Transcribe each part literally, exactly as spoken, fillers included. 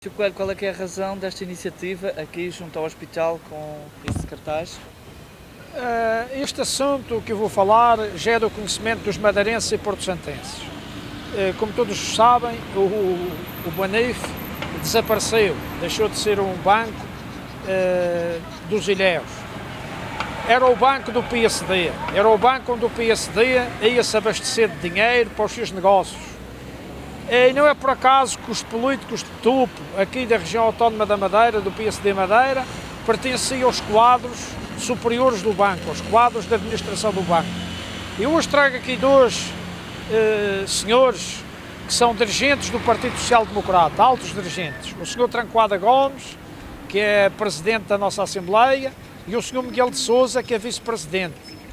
Tio Coelho, qual é que é a razão desta iniciativa aqui junto ao hospital com esse cartaz? Uh, este assunto que eu vou falar já é do conhecimento dos madeirenses e porto-santenses. Uh, como todos sabem, o, o, o Banif desapareceu, deixou de ser um banco uh, dos ilhéus. Era o banco do P S D, era o banco onde o P S D ia se abastecer de dinheiro para os seus negócios. E não é por acaso que os políticos de topo aqui da região autónoma da Madeira, do P S D Madeira, pertenciam aos quadros superiores do banco, aos quadros da administração do banco. Eu hoje trago aqui dois eh, senhores que são dirigentes do Partido Social Democrata, altos dirigentes. O senhor Tranquada Gomes, que é presidente da nossa Assembleia, e o senhor Miguel de Sousa, que é vice-presidente.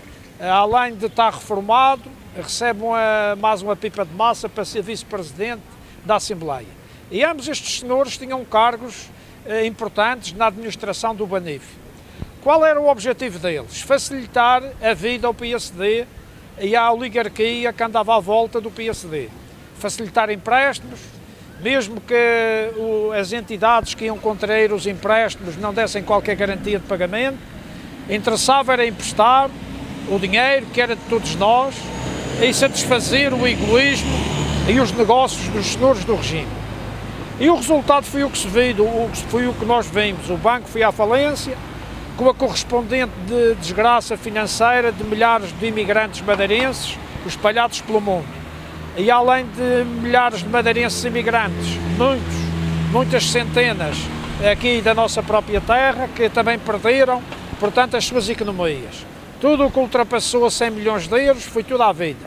Além de estar reformado, recebe uma, mais uma pipa de massa para ser vice-presidente da Assembleia. E ambos estes senhores tinham cargos eh, importantes na administração do Banif. Qual era o objetivo deles? Facilitar a vida ao P S D e à oligarquia que andava à volta do P S D. Facilitar empréstimos, mesmo que o, as entidades que iam contrair os empréstimos não dessem qualquer garantia de pagamento. Interessava era emprestar o dinheiro que era de todos nós e satisfazer o egoísmo e os negócios dos senhores do regime. E o resultado foi o que se viu, foi o que nós vimos. O banco foi à falência, com a correspondente de desgraça financeira de milhares de imigrantes madeirenses espalhados pelo mundo. E além de milhares de madeirenses imigrantes, muitos, muitas centenas aqui da nossa própria terra, que também perderam, portanto, as suas economias. Tudo o que ultrapassou a cem milhões de euros foi tudo à vida.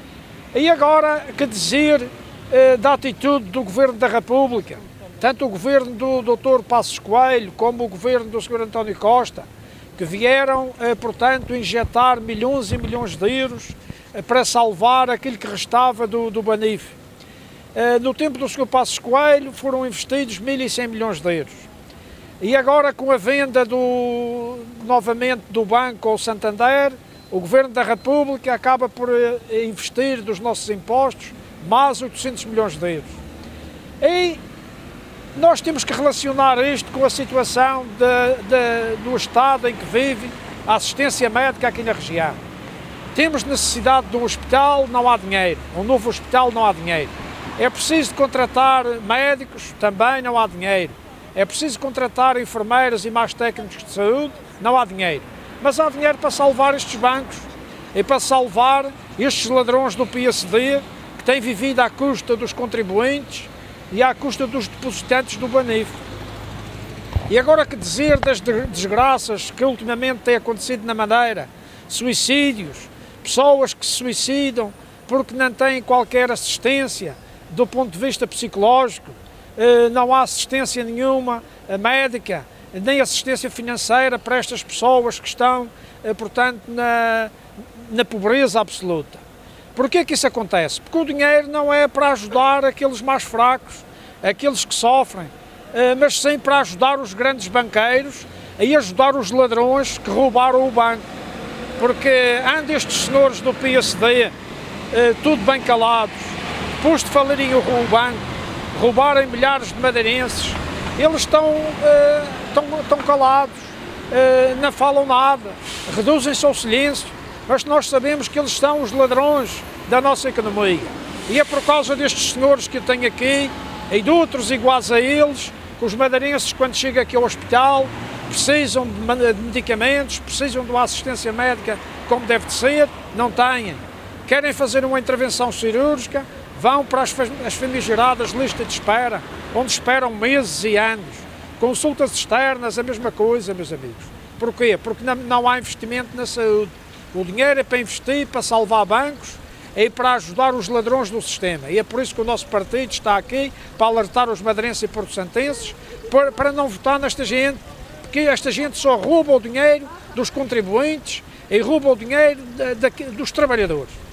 E agora, que dizer eh, da atitude do Governo da República? Tanto o Governo do doutor Passos Coelho como o Governo do senhor António Costa, que vieram, eh, portanto, injetar milhões e milhões de euros eh, para salvar aquilo que restava do, do Banif. Eh, no tempo do senhor Passos Coelho foram investidos mil e cem milhões de euros. E agora, com a venda do, novamente do banco ao Santander, o Governo da República acaba por investir dos nossos impostos mais oitocentos milhões de euros. E nós temos que relacionar isto com a situação de, de, do estado em que vive a assistência médica aqui na região. Temos necessidade de um hospital, não há dinheiro. Um novo hospital, não há dinheiro. É preciso contratar médicos, também não há dinheiro. É preciso contratar enfermeiras e mais técnicos de saúde, não há dinheiro. Mas há dinheiro para salvar estes bancos e para salvar estes ladrões do P S D que têm vivido à custa dos contribuintes e à custa dos depositantes do Banif. E agora que dizer das desgraças que ultimamente têm acontecido na Madeira? Suicídios, pessoas que se suicidam porque não têm qualquer assistência do ponto de vista psicológico. Não há assistência nenhuma médica, nem assistência financeira para estas pessoas que estão, portanto, na, na pobreza absoluta. Porquê que isso acontece? Porque o dinheiro não é para ajudar aqueles mais fracos, aqueles que sofrem, mas sim para ajudar os grandes banqueiros e ajudar os ladrões que roubaram o banco. Porque andam estes senhores do P S D, tudo bem calados, depois de falarem o banco, roubarem milhares de madeirenses, eles estão, uh, estão, estão calados, uh, não falam nada, reduzem-se ao silêncio, mas nós sabemos que eles são os ladrões da nossa economia. E é por causa destes senhores que eu tenho aqui, e de outros iguais a eles, que os madeirenses, quando chegam aqui ao hospital, precisam de medicamentos, precisam de uma assistência médica como deve de ser, não têm. Querem fazer uma intervenção cirúrgica, vão para as, as famigeradas listas de espera, onde esperam meses e anos. Consultas externas, a mesma coisa, meus amigos. Porquê? Porque não, não há investimento na saúde. O dinheiro é para investir, para salvar bancos e para ajudar os ladrões do sistema. E é por isso que o nosso partido está aqui, para alertar os madeirenses e porto-santenses, para, para não votar nesta gente, porque esta gente só rouba o dinheiro dos contribuintes e rouba o dinheiro da, da, dos trabalhadores.